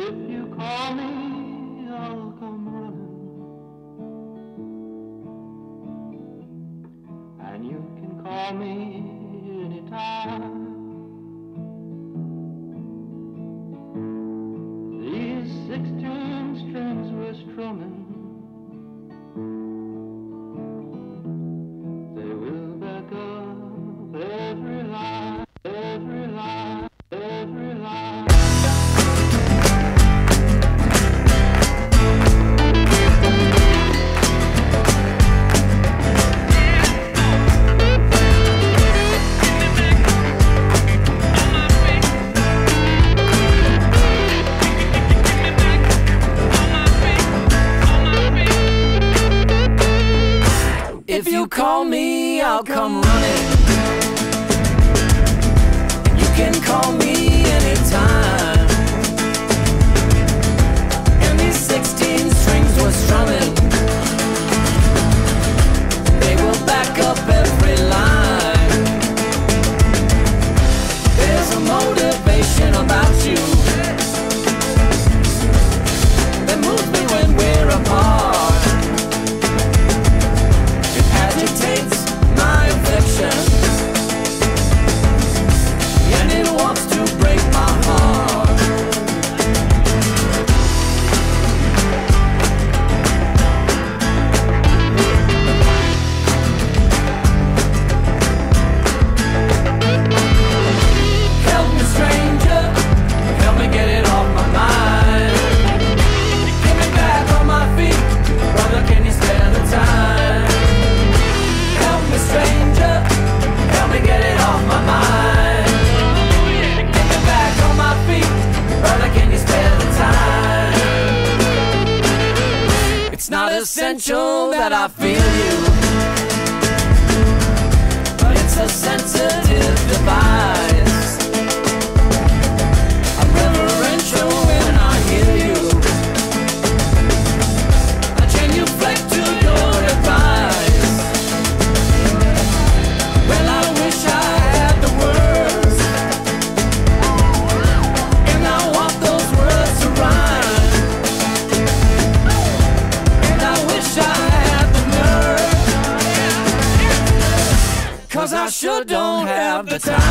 If you call me, I'll come running. And you can call me anytime. These 16 strings were strumming. They will back up every line, every line, every line. If you call me, I'll come running. You can call me anytime. And these 16 strings were strumming. They will back up every line. There's a motivation about you that moves me when we're apart. Agitates my affection, and it wants to break my heart. Help me, stranger, help me get it off my mind. Get me back on my feet, brother, can you spare the time? Stranger, help me get it off my mind. Get me back on my feet, brother, can you spare the time? It's not essential that I feel you, but it's a sensitive device. I'm reverential when I hear you. I genuflect to your advice. Well, I wish I had the words, and I want those words to rhyme. And I wish I had the nerve, 'cause I sure don't have the time.